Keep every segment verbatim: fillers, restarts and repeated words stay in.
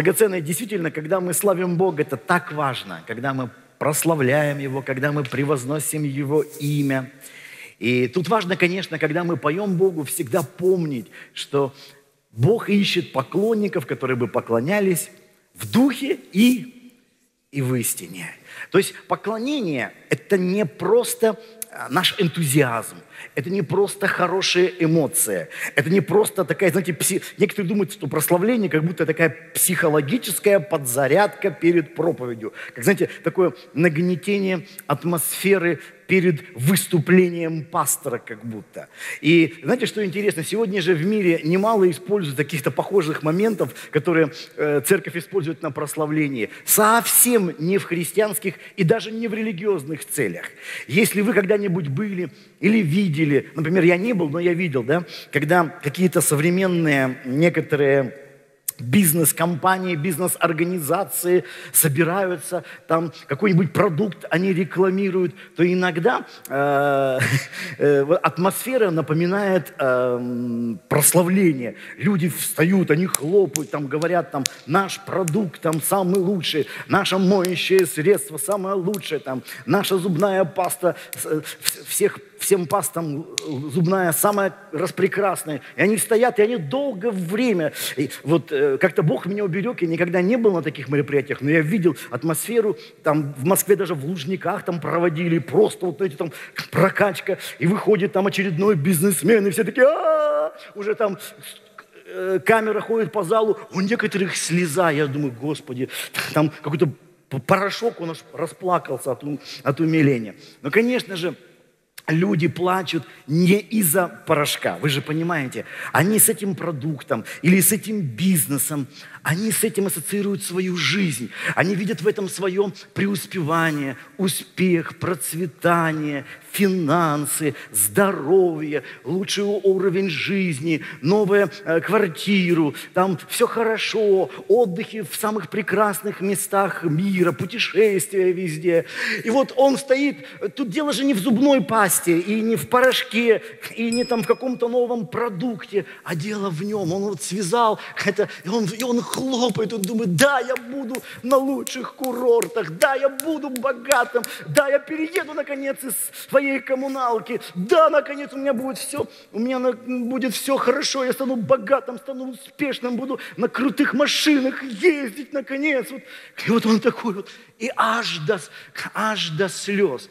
Драгоценное, действительно, когда мы славим Бога, это так важно, когда мы прославляем Его, когда мы превозносим Его имя. И тут важно, конечно, когда мы поем Богу, всегда помнить, что Бог ищет поклонников, которые бы поклонялись в духе и, и в истине. То есть поклонение – это не просто наш энтузиазм, это не просто хорошие эмоции, это не просто такая, знаете, пси... некоторые думают, что прославление как будто такая психологическая подзарядка перед проповедью. Как, знаете, такое нагнетение атмосферы перед выступлением пастора как будто. И знаете, что интересно? Сегодня же в мире немало используют каких-то похожих моментов, которые э, церковь использует на прославлении. Совсем не в христианских и даже не в религиозных целях. Если вы когда-нибудь были или видели, например, я не был, но я видел, да, когда какие-то современные некоторые бизнес-компании, бизнес-организации собираются, там какой-нибудь продукт они рекламируют, то иногда э, э, атмосфера напоминает э, прославление. Люди встают, они хлопают, там говорят, там, наш продукт там самый лучший, наше моющее средство самое лучшее, там, наша зубная паста всех всем пастам зубная самая распрекрасная. И они стоят, и они долгое время. И вот э, как-то Бог меня уберег, я никогда не был на таких мероприятиях, но я видел атмосферу, там в Москве даже в Лужниках там проводили, просто вот эти там прокачка, и выходит там очередной бизнесмен, и все такие, а-а-а! Уже там э, камера ходит по залу, у некоторых слеза, я думаю, Господи, там какой-то порошок, он аж расплакался от, от умиления. Но, конечно же, люди плачут не из-за порошка, вы же понимаете. Они с этим продуктом или с этим бизнесом, они с этим ассоциируют свою жизнь. Они видят в этом свое преуспевание, успех, процветание, финансы, здоровье, лучший уровень жизни, новую э, квартиру, там все хорошо, отдыхи в самых прекрасных местах мира, путешествия везде. И вот он стоит, тут дело же не в зубной пасте, и не в порошке, и не там в каком-то новом продукте, а дело в нем. Он вот связал это, и он, и он хлопает, он думает, да, я буду на лучших курортах, да, я буду богатым, да, я перееду, наконец, из своей коммуналки, да, наконец, у меня будет все, у меня будет все хорошо, я стану богатым, стану успешным, буду на крутых машинах ездить, наконец. Вот. И вот он такой вот, и аж до, аж до слез.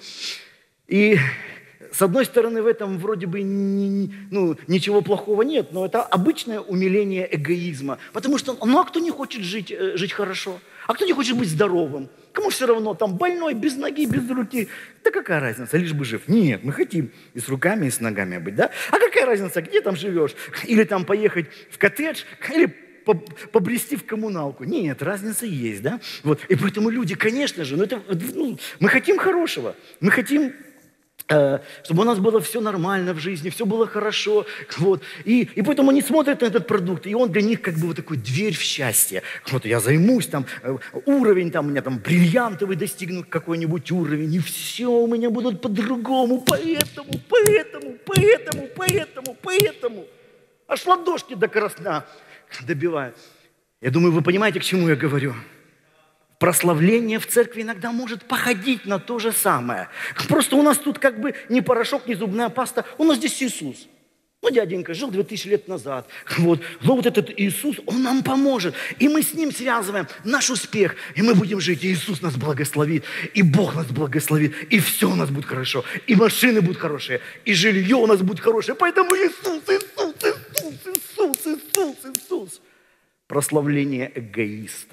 И с одной стороны, в этом вроде бы не, ну, ничего плохого нет, но это обычное умиление эгоизма. Потому что, ну а кто не хочет жить, жить хорошо? А кто не хочет быть здоровым? Кому все равно, там больной, без ноги, без руки. Да какая разница, лишь бы жив. Нет, мы хотим и с руками, и с ногами быть, да? А какая разница, где там живешь? Или там поехать в коттедж, или побрести в коммуналку. Нет, разница есть, да? Вот. И поэтому люди, конечно же, ну это, ну, мы хотим хорошего, мы хотим, чтобы у нас было все нормально в жизни, все было хорошо. Вот. И, и поэтому они смотрят на этот продукт, и он для них как бы вот такой дверь в счастье. Вот я займусь, там, уровень, там, у меня там бриллиантовый достигну какой-нибудь уровень, и все у меня будут по-другому, поэтому, поэтому, поэтому, поэтому, поэтому. Аж ладошки до красна добивают. Я думаю, вы понимаете, к чему я говорю. Прославление в церкви иногда может походить на то же самое. Просто у нас тут как бы не порошок, не зубная паста, у нас здесь Иисус. Ну, дяденька жил две тысячи лет назад. Вот. Но вот этот Иисус, Он нам поможет. И мы с Ним связываем наш успех. И мы будем жить. И Иисус нас благословит. И Бог нас благословит. И все у нас будет хорошо. И машины будут хорошие. И жилье у нас будет хорошее. Поэтому Иисус, Иисус, Иисус, Иисус, Иисус, Иисус. Прославление эгоиста.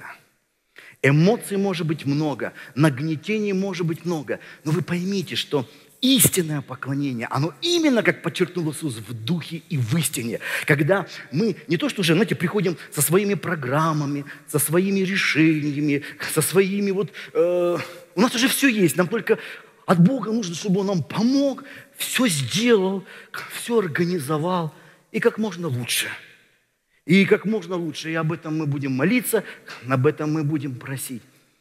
Эмоций может быть много, нагнетений может быть много, но вы поймите, что истинное поклонение, оно именно, как подчеркнул Иисус, в духе и в истине. Когда мы не то, что уже, знаете, приходим со своими программами, со своими решениями, со своими вот... Э, у нас уже все есть, нам только от Бога нужно, чтобы Он нам помог, все сделал, все организовал и как можно лучше. И как можно лучше, и об этом мы будем молиться, об этом мы будем просить.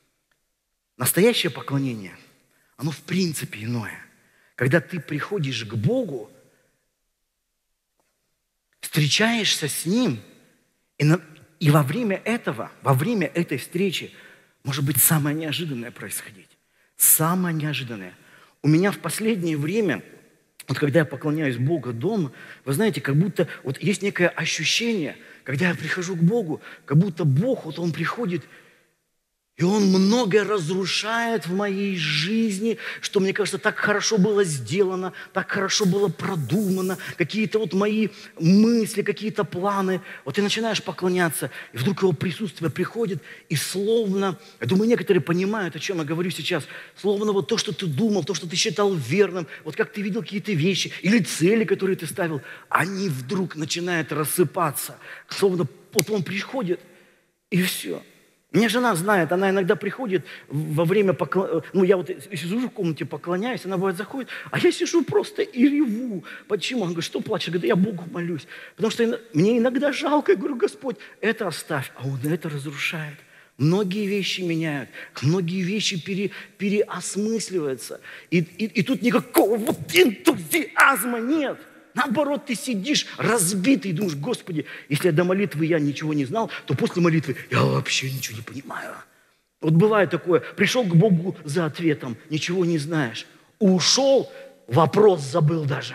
Настоящее поклонение, оно в принципе иное. Когда ты приходишь к Богу, встречаешься с Ним, и на, и во время этого, во время этой встречи может быть самое неожиданное происходить. Самое неожиданное. У меня в последнее время, вот когда я поклоняюсь Богу дома, вы знаете, как будто вот есть некое ощущение, когда я прихожу к Богу, как будто Бог, вот Он приходит, и Он многое разрушает в моей жизни, что, мне кажется, так хорошо было сделано, так хорошо было продумано, какие-то вот мои мысли, какие-то планы. Вот ты начинаешь поклоняться, и вдруг Его присутствие приходит, и словно, я думаю, некоторые понимают, о чем я говорю сейчас, словно вот то, что ты думал, то, что ты считал верным, вот как ты видел какие-то вещи или цели, которые ты ставил, они вдруг начинают рассыпаться. Словно вот Он приходит, и все. Меня жена знает, она иногда приходит во время поклонения, ну я вот сижу в комнате, поклоняюсь, она бывает заходит, а я сижу просто и реву. Почему? Она говорит, что плачешь? Я говорю, я Богу молюсь. Потому что мне иногда жалко, я говорю, Господь, это оставь, а Он это разрушает. Многие вещи меняют, многие вещи пере, переосмысливаются. И, и, и тут никакого вот энтузиазма нет. Наоборот, ты сидишь разбитый и думаешь, Господи, если до молитвы я ничего не знал, то после молитвы я вообще ничего не понимаю. Вот бывает такое, пришел к Богу за ответом, ничего не знаешь. Ушел, вопрос забыл даже.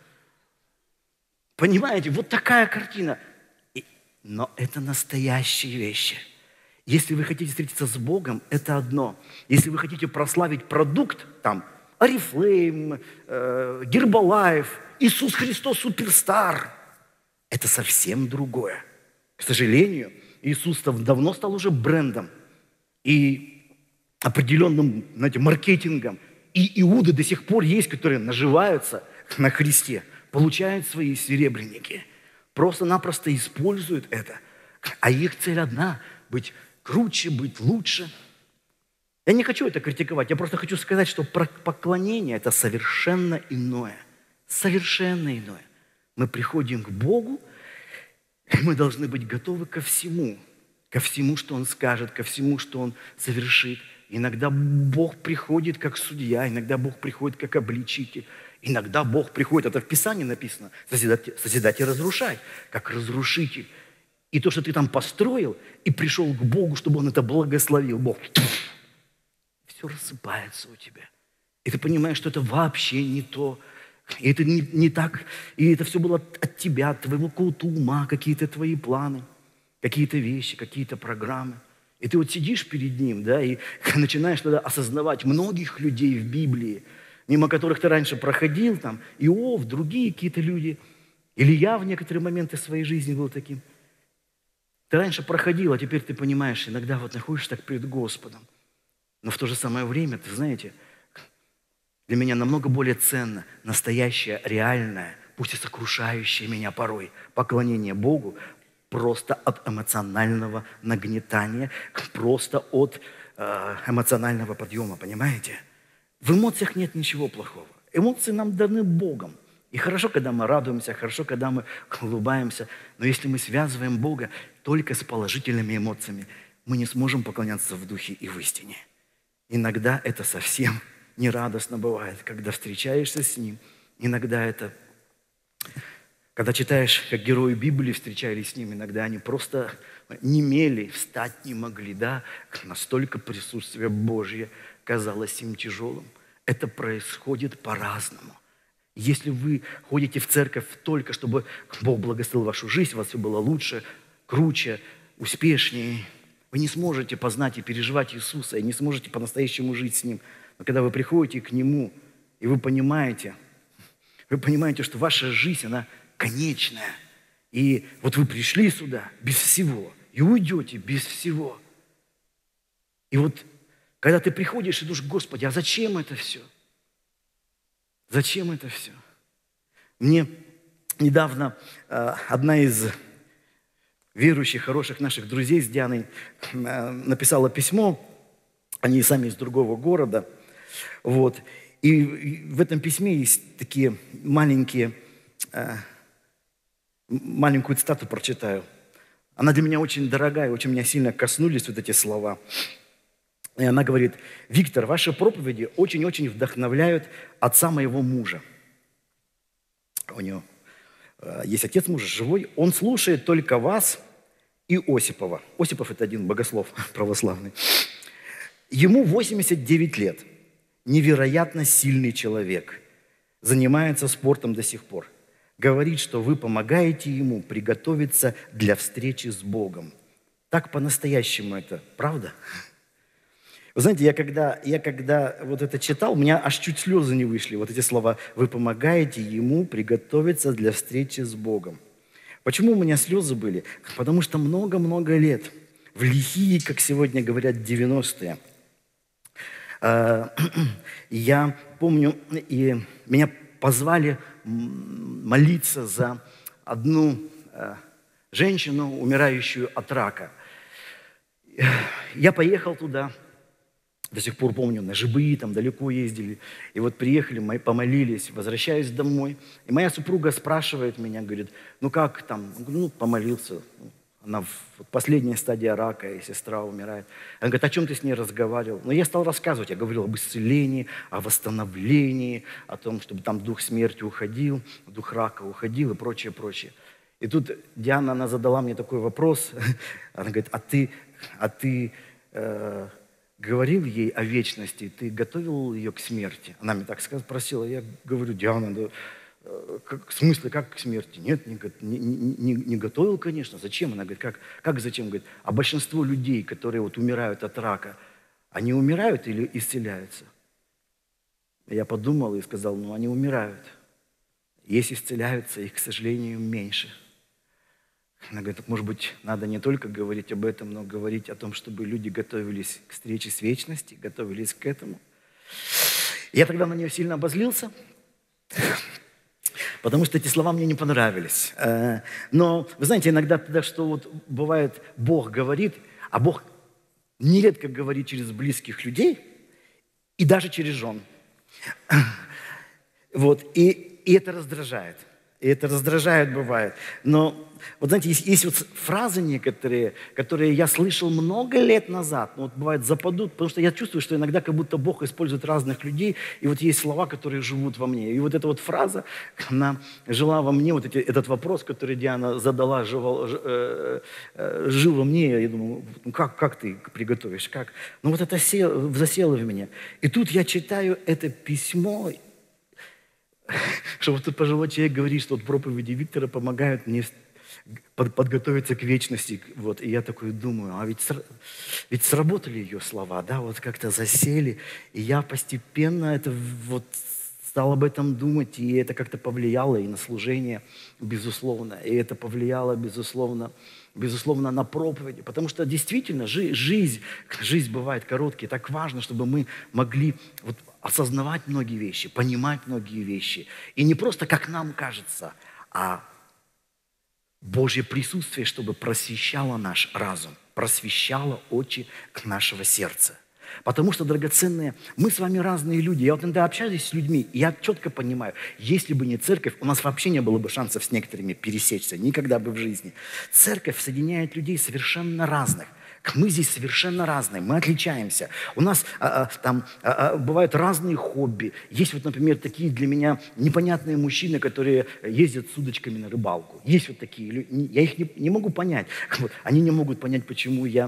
Понимаете, вот такая картина. И, но это настоящие вещи. Если вы хотите встретиться с Богом, это одно. Если вы хотите прославить продукт, там, Oriflame, э, Herbalife, Иисус Христос суперстар. Это совсем другое. К сожалению, Иисус давно стал уже брендом и определенным, знаете, маркетингом. И иуды до сих пор есть, которые наживаются на Христе, получают свои серебряники, просто-напросто используют это. А их цель одна – быть круче, быть лучше. Я не хочу это критиковать, я просто хочу сказать, что поклонение – это совершенно иное. Совершенно иное. Мы приходим к Богу, и мы должны быть готовы ко всему. Ко всему, что Он скажет, ко всему, что Он совершит. Иногда Бог приходит как судья, иногда Бог приходит как обличитель. Иногда Бог приходит, это в Писании написано, созидать, созидать и разрушать, как разрушитель. И то, что ты там построил, и пришел к Богу, чтобы Он это благословил, Бог, все рассыпается у тебя. И ты понимаешь, что это вообще не то. И это не, не так, и это все было от тебя, от твоего какого-то ума, какие-то твои планы, какие-то вещи, какие-то программы. И ты вот сидишь перед Ним, да, и начинаешь тогда осознавать многих людей в Библии, мимо которых ты раньше проходил, там, Иов, другие какие-то люди, или я в некоторые моменты своей жизни был таким. Ты раньше проходил, а теперь ты понимаешь, иногда вот находишься так перед Господом. Но в то же самое время, ты знаете, для меня намного более ценно настоящее, реальное, пусть и сокрушающее меня порой, поклонение Богу просто от эмоционального нагнетания, просто от э, эмоционального подъема, понимаете? В эмоциях нет ничего плохого. Эмоции нам даны Богом. И хорошо, когда мы радуемся, хорошо, когда мы улыбаемся, но если мы связываем Бога только с положительными эмоциями, мы не сможем поклоняться в духе и в истине. Иногда это совсем нерадостно бывает, когда встречаешься с Ним. Иногда это, когда читаешь, как герои Библии встречались с Ним, иногда они просто немели, встать не могли, да, настолько присутствие Божье казалось им тяжелым. Это происходит по-разному. Если вы ходите в церковь только, чтобы Бог благословил вашу жизнь, у вас все было лучше, круче, успешнее, вы не сможете познать и переживать Иисуса, и не сможете по-настоящему жить с Ним. Но когда вы приходите к Нему, и вы понимаете, вы понимаете, что ваша жизнь, она конечная. И вот вы пришли сюда без всего, и уйдете без всего. И вот когда ты приходишь и думаешь, Господи, а зачем это все? Зачем это все? Мне недавно э, одна из верующих, хороших наших друзей с Дианой э, написала письмо. Они сами из другого города. Вот. И в этом письме есть такие маленькие, э, маленькую цитату прочитаю. Она для меня очень дорогая, очень меня сильно коснулись вот эти слова. И она говорит: Виктор, ваши проповеди очень-очень вдохновляют отца моего мужа. У него э, есть отец мужа живой. Он слушает только вас и Осипова. Осипов – это один богослов православный. Ему восемьдесят девять лет. Невероятно сильный человек. Занимается спортом до сих пор. Говорит, что вы помогаете ему приготовиться для встречи с Богом. Так по-настоящему это, правда? Вы знаете, я когда, я когда вот это читал, у меня аж чуть слезы не вышли. Вот эти слова «Вы помогаете ему приготовиться для встречи с Богом». Почему у меня слезы были? Потому что много-много лет, в лихие, как сегодня говорят, девяностые, я помню, и меня позвали молиться за одну женщину, умирающую от рака. Я поехал туда, до сих пор помню, на Жибы, там далеко ездили. И вот приехали, мы помолились, возвращаюсь домой. И моя супруга спрашивает меня, говорит, ну как там? Я говорю, ну, помолился. Она в последней стадии рака, и сестра умирает. Она говорит, о чем ты с ней разговаривал? Ну, я стал рассказывать, я говорил об исцелении, о восстановлении, о том, чтобы там дух смерти уходил, дух рака уходил и прочее, прочее. И тут Диана, она задала мне такой вопрос. Она говорит, а ты, а ты э, говорил ей о вечности, ты готовил ее к смерти? Она мне так спросила, я говорю, Диана, да, как, в смысле, как к смерти? Нет, не, не, не, не готовил, конечно. Зачем? Она говорит, как, как зачем? Говорит, а большинство людей, которые вот умирают от рака, они умирают или исцеляются? Я подумал и сказал, ну, они умирают. Если исцеляются, их, к сожалению, меньше. Она говорит, может быть, надо не только говорить об этом, но говорить о том, чтобы люди готовились к встрече с вечностью, готовились к этому. Я тогда на нее сильно обозлился, потому что эти слова мне не понравились. Но, вы знаете, иногда тогда, что вот бывает, Бог говорит, а Бог нередко говорит через близких людей и даже через жен. Вот, и, и это раздражает. И это раздражает, бывает. Но, вот знаете, есть, есть вот фразы некоторые, которые я слышал много лет назад, но вот бывает западут, потому что я чувствую, что иногда как будто Бог использует разных людей, и вот есть слова, которые живут во мне. И вот эта вот фраза, она жила во мне, вот эти, этот вопрос, который Диана задала, жил, э, э, жил во мне. Я думаю, ну как, как ты приготовишь, как? Ну вот это сел, засело в меня. И тут я читаю это письмо, что вот тут пожилой человек говорит, что вот проповеди Виктора помогают мне подготовиться к вечности. Вот. И я такой думаю, а ведь, ведь сработали ее слова, да, вот как-то засели. И я постепенно это вот стал об этом думать, и это как-то повлияло и на служение, безусловно. И это повлияло, безусловно, безусловно, на проповеди. Потому что действительно жи- жизнь, жизнь бывает короткой. Так важно, чтобы мы могли вот осознавать многие вещи, понимать многие вещи. И не просто как нам кажется, а Божье присутствие, чтобы просвещало наш разум, просвещало очи нашего сердца. Потому что, драгоценные, мы с вами разные люди. Я вот иногда общаюсь с людьми, и я четко понимаю, если бы не церковь, у нас вообще не было бы шансов с некоторыми пересечься, никогда бы в жизни. Церковь соединяет людей совершенно разных. Мы здесь совершенно разные, мы отличаемся. У нас а, а, там а, а, бывают разные хобби. Есть вот, например, такие для меня непонятные мужчины, которые ездят с удочками на рыбалку. Есть вот такие люди. Я их не, не могу понять. Вот. Они не могут понять, почему я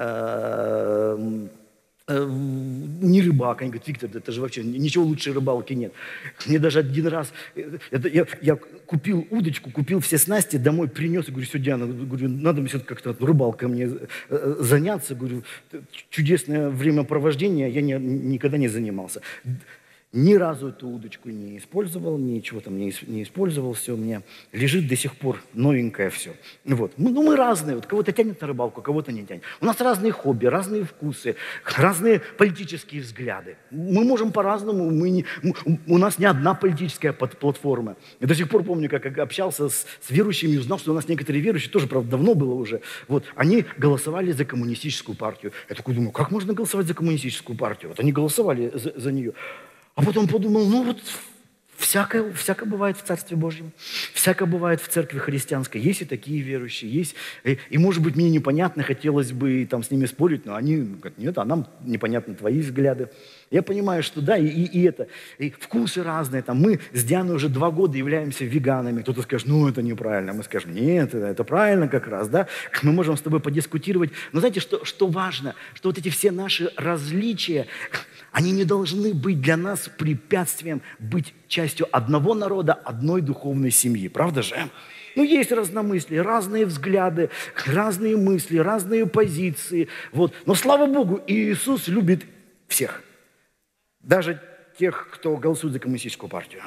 э, э, не рыбак. Они говорят, Виктор, это же вообще ничего лучше рыбалки нет. Мне даже один раз, это, я, я купил удочку, купил все снасти, домой принес, и говорю, все, Диана, говорю, надо мне как-то рыбалкой мне заняться. Говорю, чудесное времяпровождение, я не, никогда не занимался. Ни разу эту удочку не использовал, ничего там не, не использовал, все у меня лежит до сих пор, новенькое все. Вот. Мы, ну, мы разные, вот кого-то тянет на рыбалку, кого-то не тянет. У нас разные хобби, разные вкусы, разные политические взгляды. Мы можем по-разному, мы не, мы, у нас не одна политическая платформа. Я до сих пор помню, как общался с, с верующими и узнал, что у нас некоторые верующие, тоже, правда, давно было уже, вот, они голосовали за коммунистическую партию. Я такой думаю, как можно голосовать за коммунистическую партию? Вот они голосовали за, за нее. А потом подумал, ну вот всякое, всякое бывает в Царстве Божьем, всякое бывает в церкви христианской. Есть и такие верующие, есть. И, и может быть, мне непонятно, хотелось бы там с ними спорить, но они говорят, нет, а нам непонятны твои взгляды. Я понимаю, что да, и, и, и это, и вкусы разные. Там, мы с Дианой уже два года являемся веганами. Кто-то скажет, ну это неправильно. Мы скажем, нет, это, это правильно как раз. Да? Мы можем с тобой подискутировать. Но знаете, что, что важно? Что вот эти все наши различия, они не должны быть для нас препятствием быть частью одного народа, одной духовной семьи. Правда же? Ну, есть разномыслие, разные взгляды, разные мысли, разные позиции. Вот. Но, слава Богу, Иисус любит всех. Даже тех, кто голосует за коммунистическую партию.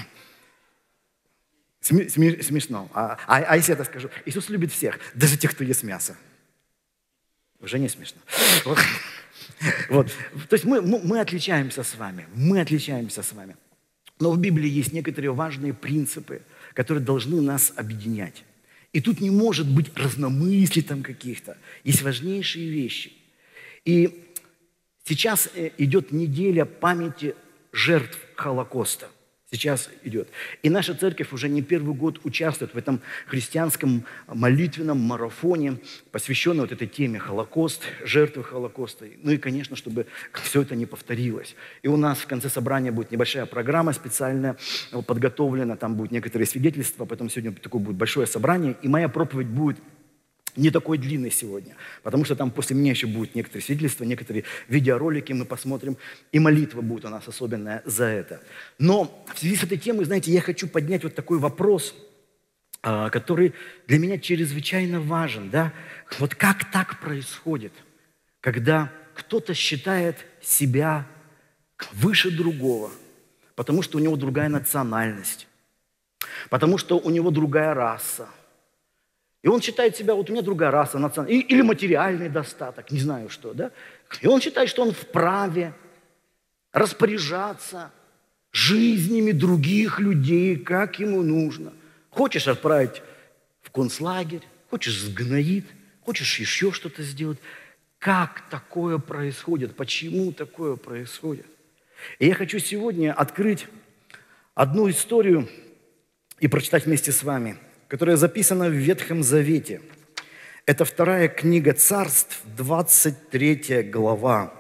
Сме- сме- смешно. А, а, а если я так скажу? Иисус любит всех, даже тех, кто ест мясо. Уже не смешно. Вот. Вот. То есть мы, мы, мы отличаемся с вами. Мы отличаемся с вами. Но в Библии есть некоторые важные принципы, которые должны нас объединять. И тут не может быть разномыслий там каких-то. Есть важнейшие вещи. И сейчас идет неделя памяти жертв Холокоста. Сейчас идет. И наша церковь уже не первый год участвует в этом христианском молитвенном марафоне, посвященном вот этой теме Холокост, жертвы Холокоста. Ну и, конечно, чтобы все это не повторилось. И у нас в конце собрания будет небольшая программа специальная, подготовлена, там будут некоторые свидетельства, потом сегодня такое будет большое собрание, и моя проповедь будет не такой длинный сегодня, потому что там после меня еще будут некоторые свидетельства, некоторые видеоролики мы посмотрим, и молитва будет у нас особенная за это. Но в связи с этой темой, знаете, я хочу поднять вот такой вопрос, который для меня чрезвычайно важен. Да? Вот как так происходит, когда кто-то считает себя выше другого, потому что у него другая национальность, потому что у него другая раса, и он считает себя, вот у меня другая раса, национальность, или материальный достаток, не знаю что, да? И он считает, что он вправе распоряжаться жизнями других людей, как ему нужно. Хочешь отправить в концлагерь, хочешь сгноит, хочешь еще что-то сделать. Как такое происходит? Почему такое происходит? И я хочу сегодня открыть одну историю и прочитать вместе с вами, которая записана в Ветхом Завете. Это вторая книга Царств, двадцать третья глава.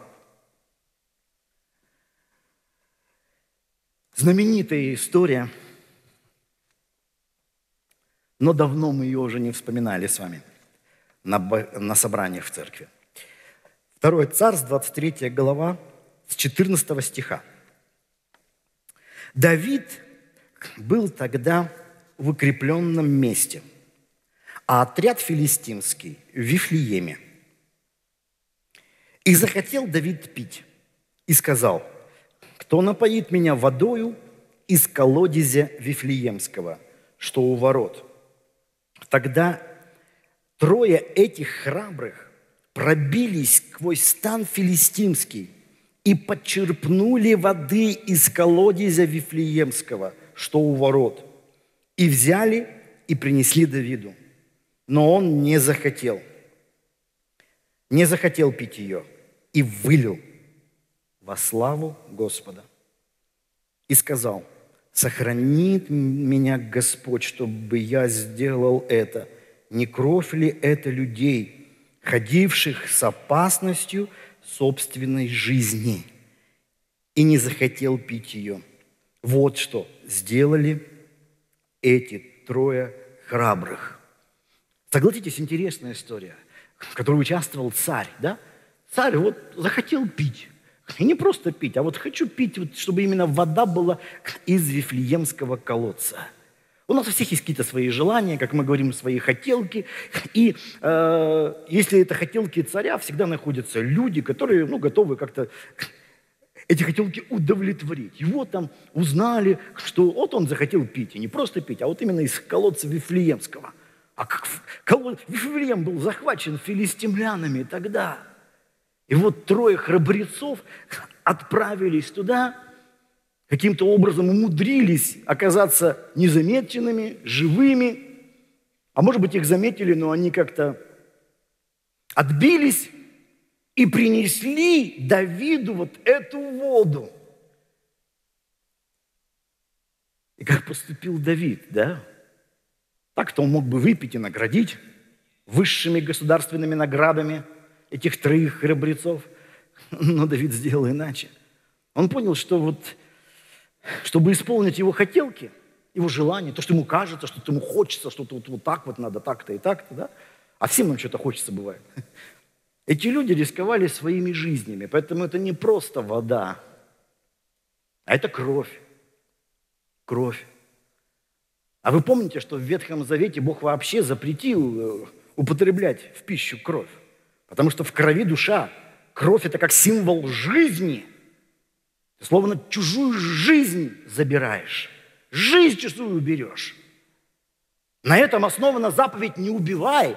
Знаменитая история, но давно мы ее уже не вспоминали с вами на, на собраниях в церкви. Второе Царств, двадцать третья глава, с четырнадцатого стиха. Давид был тогда в укрепленном месте, а отряд филистимский в Вифлееме. И захотел Давид пить, и сказал: кто напоит меня водою из колодезя Вифлеемского, что у ворот? Тогда трое этих храбрых пробились сквозь стан филистимский и подчерпнули воды из колодезя Вифлеемского, что у ворот. И взяли, и принесли Давиду. Но он не захотел. Не захотел пить ее. И вылил во славу Господа. И сказал: сохранит меня Господь, чтобы я сделал это. Не кровь ли это людей, ходивших с опасностью собственной жизни? И не захотел пить ее. Вот что сделали эти трое храбрых. Согласитесь, интересная история, в которой участвовал царь, да? Царь вот захотел пить. И не просто пить, а вот хочу пить, вот, чтобы именно вода была из Вифлеемского колодца. У нас у всех есть какие-то свои желания, как мы говорим, свои хотелки. И э, если это хотелки царя, всегда находятся люди, которые ну, готовы как-то эти хотелки удовлетворить. Его там узнали, что вот он захотел пить. И не просто пить, а вот именно из колодца Вифлеемского. А как колод... Вифлеем был захвачен филистимлянами тогда. И вот трое храбрецов отправились туда, каким-то образом умудрились оказаться незамеченными, живыми. А может быть, их заметили, но они как-то отбились и принесли Давиду вот эту воду. И как поступил Давид, да? Так-то он мог бы выпить и наградить высшими государственными наградами этих троих храбрецов. Но Давид сделал иначе. Он понял, что вот, чтобы исполнить его хотелки, его желания, то, что ему кажется, что ему хочется, что-то вот, вот так вот надо, так-то и так-то, да? А всем нам что-то хочется бывает. Эти люди рисковали своими жизнями, поэтому это не просто вода, а это кровь. Кровь. А вы помните, что в Ветхом Завете Бог вообще запретил употреблять в пищу кровь? Потому что в крови душа. Кровь – это как символ жизни. Ты словно чужую жизнь забираешь. Жизнь чужую берешь. На этом основана заповедь «не убивай».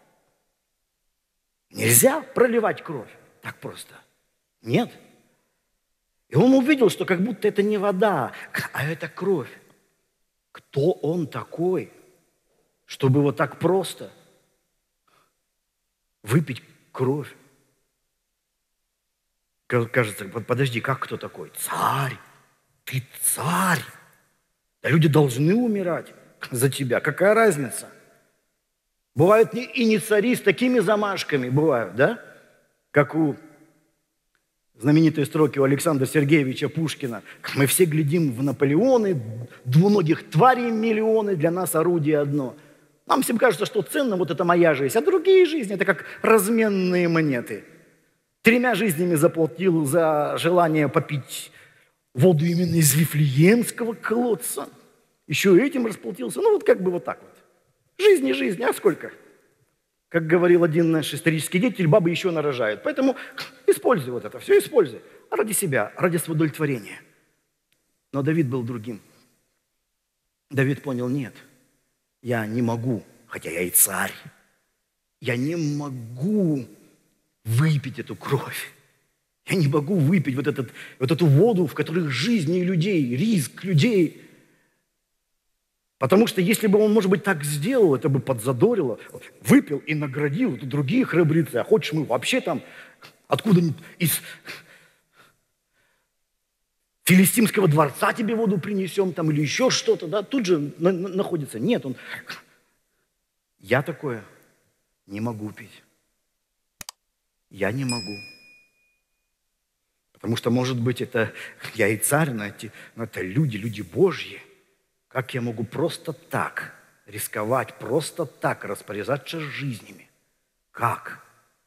Нельзя проливать кровь так просто. Нет. И он увидел, что как будто это не вода, а это кровь. Кто он такой, чтобы вот так просто выпить кровь? Кажется, подожди, как кто такой? Царь. Ты царь. Да люди должны умирать за тебя. Какая разница? Бывают и не цари с такими замашками, бывают, да? Как у знаменитые строки у Александра Сергеевича Пушкина. Мы все глядим в Наполеоны, двуногих тварей миллионы, для нас орудие одно. Нам всем кажется, что ценно вот это моя жизнь, а другие жизни – это как разменные монеты. Тремя жизнями заплатил за желание попить воду именно из Вифлеемского колодца. Еще этим расплатился. Ну вот как бы вот так вот. Жизнь не жизнь, а сколько? Как говорил один наш исторический деятель, бабы еще нарожают. Поэтому используй вот это, все используй. Ради себя, ради своего удовлетворения. Но Давид был другим. Давид понял, нет, я не могу, хотя я и царь, я не могу выпить эту кровь. Я не могу выпить вот, этот, вот эту воду, в которой жизни людей, риск людей. Потому что если бы он, может быть, так сделал, это бы подзадорило. Выпил и наградил другие храбрецы. А хочешь, мы вообще там откуда-нибудь из филистимского дворца тебе воду принесем там или еще что-то, да? Тут же на- на- находится. Нет, он... Я такое не могу пить. Я не могу. Потому что, может быть, это я и царь, но, эти, но это люди, люди Божьи. Как я могу просто так рисковать, просто так распоряжаться жизнями? Как?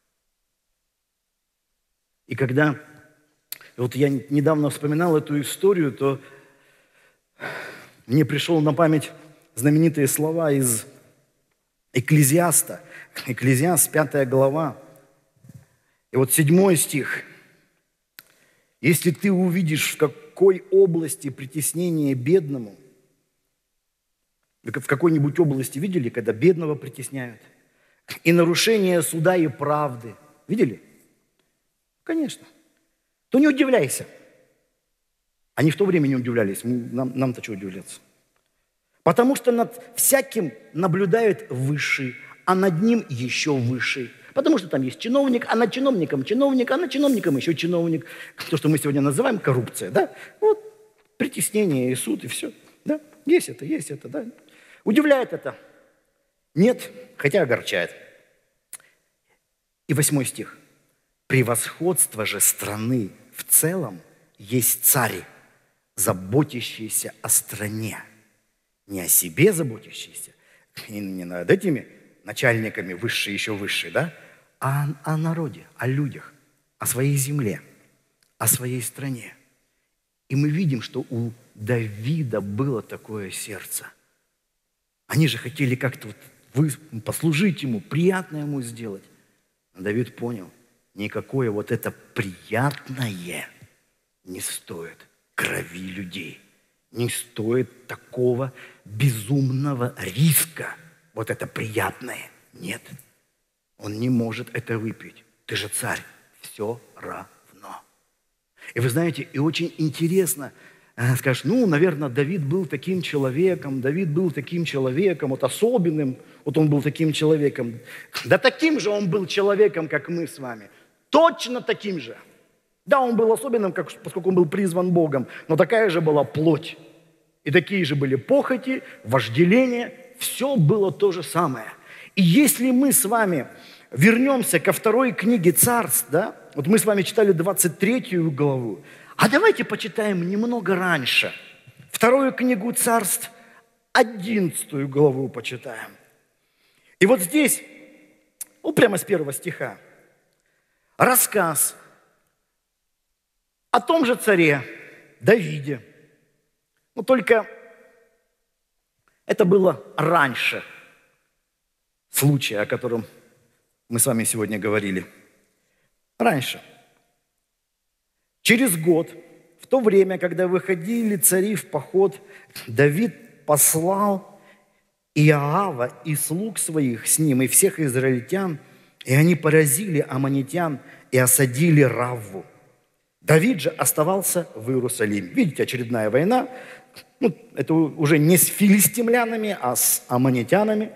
И когда вот я недавно вспоминал эту историю, то мне пришел на память знаменитые слова из Экклезиаста. Экклезиаст, пятая глава. И вот седьмой стих. «Если ты увидишь, в какой области притеснение бедному». Вы в какой-нибудь области видели, когда бедного притесняют? «И нарушение суда и правды». Видели? Конечно. То не удивляйся. Они в то время не удивлялись. Нам, нам-то чего удивляться? Потому что над всяким наблюдает высший, а над ним еще высший. Потому что там есть чиновник, а над чиновником чиновник, а над чиновником еще чиновник. То, что мы сегодня называем коррупция, да? Вот притеснение и суд, и все. Да? Есть это, есть это, да? Удивляет это? Нет, хотя огорчает. И восьмой стих. «Превосходство же страны в целом есть царь, заботящийся о стране, не о себе заботящийся, и не над этими начальниками высшие, еще высшие, да, а о народе, о людях, о своей земле, о своей стране». И мы видим, что у Давида было такое сердце. Они же хотели как-то вот послужить ему, приятно ему сделать. Но Давид понял, никакое вот это приятное не стоит крови людей, не стоит такого безумного риска. Вот это приятное. Нет, он не может это выпить. Ты же царь, все равно. И вы знаете, и очень интересно, скажешь, ну, наверное, Давид был таким человеком, Давид был таким человеком, вот особенным, вот он был таким человеком. Да таким же он был человеком, как мы с вами. Точно таким же. Да, он был особенным, как, поскольку он был призван Богом, но такая же была плоть. И такие же были похоти, вожделения. Все было то же самое. И если мы с вами вернемся ко второй книге Царств, да, вот мы с вами читали двадцать третью главу, А давайте почитаем немного раньше. Вторую книгу Царств, одиннадцатую главу почитаем. И вот здесь, ну, прямо с первого стиха, рассказ о том же царе Давиде. Но только это было раньше случая, о котором мы с вами сегодня говорили. Раньше. Через год, в то время, когда выходили цари в поход, Давид послал Иоава и слуг своих с ним, и всех израильтян, и они поразили аммонитян и осадили Равву. Давид же оставался в Иерусалиме. Видите, очередная война. Ну, это уже не с филистимлянами, а с аммонитянами.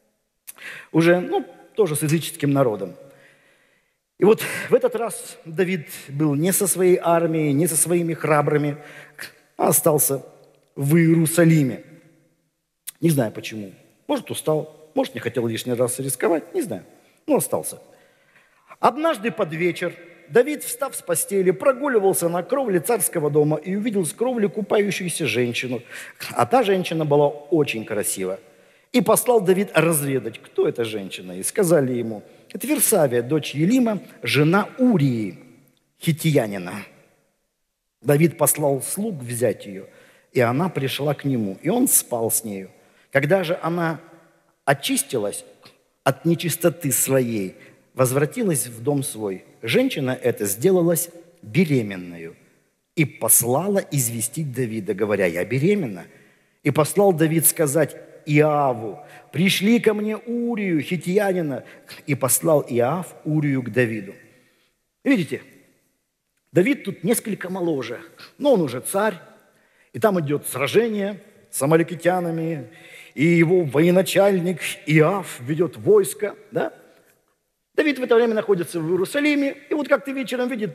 Уже, ну, тоже с языческим народом. И вот в этот раз Давид был не со своей армией, не со своими храбрыми, а остался в Иерусалиме. Не знаю почему. Может, устал, может, не хотел лишний раз рисковать, не знаю. Но остался. Однажды под вечер Давид, встав с постели, прогуливался на кровле царского дома и увидел с кровли купающуюся женщину. А та женщина была очень красива. И послал Давид разведать, кто эта женщина. И сказали ему: это Версавия, дочь Елима, жена Урии, хиттиянина. Давид послал слуг взять ее, и она пришла к нему, и он спал с нею. Когда же она очистилась от нечистоты своей, возвратилась в дом свой, женщина эта сделалась беременною и послала известить Давида, говоря: я беременна. И послал Давид сказать Иоаву: пришли ко мне Урию, хиттиянина. И послал Иоав Урию к Давиду. Видите, Давид тут несколько моложе, но он уже царь, и там идет сражение с амаликитянами, и его военачальник Иоав ведет войско, да? Давид в это время находится в Иерусалиме, и вот как-то вечером видит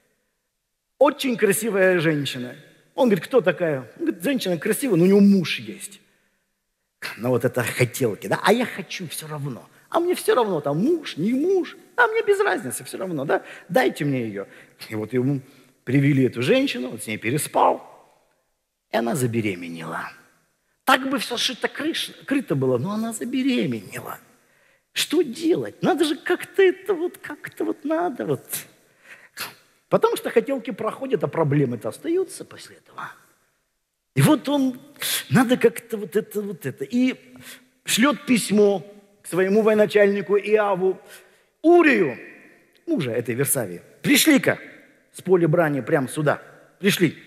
очень красивая женщина. Он говорит: кто такая? Он говорит: женщина красивая, но у него муж есть. Ну вот это хотелки, да? А я хочу все равно. А мне все равно, там муж, не муж, а мне без разницы все равно, да? Дайте мне ее. И вот ему привели эту женщину, он с ней переспал, и она забеременела. Так бы все шито-крыто было, но она забеременела. Что делать? Надо же как-то это вот, как-то вот надо вот. Потому что хотелки проходят, а проблемы-то остаются после этого. И вот он, надо как-то вот это, вот это. И шлет письмо к своему военачальнику Иоаву: Урию, мужа этой Версавии, пришли-ка с поля брани прямо сюда. Пришли.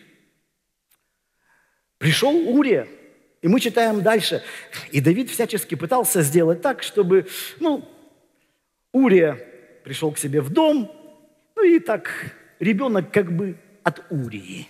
Пришел Урия. И мы читаем дальше. И Давид всячески пытался сделать так, чтобы, ну, Урия пришел к себе в дом, ну и так ребенок как бы от Урии.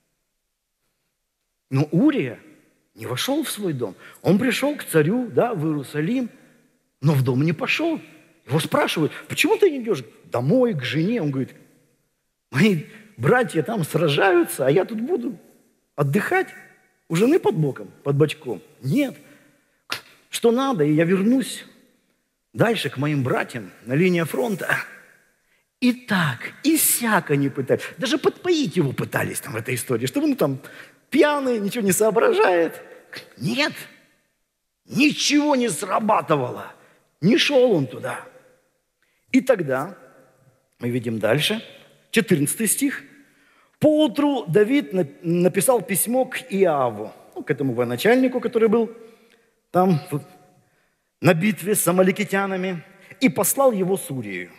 Но Урия не вошел в свой дом. Он пришел к царю, да, в Иерусалим, но в дом не пошел. Его спрашивают: почему ты не идешь домой, к жене? Он говорит: мои братья там сражаются, а я тут буду отдыхать. У жены под боком, под бочком? Нет. Что надо, и я вернусь дальше к моим братьям на линии фронта. И так, и сяк они пытались. Даже подпоить его пытались там в этой истории, чтобы он там пьяный, ничего не соображает. Нет, ничего не срабатывало. Не шел он туда. И тогда, мы видим дальше, четырнадцатый стих. Поутру Давид написал письмо к Иоаву, ну, к этому военачальнику, который был там на битве с амаликитянами, и послал его с Урией.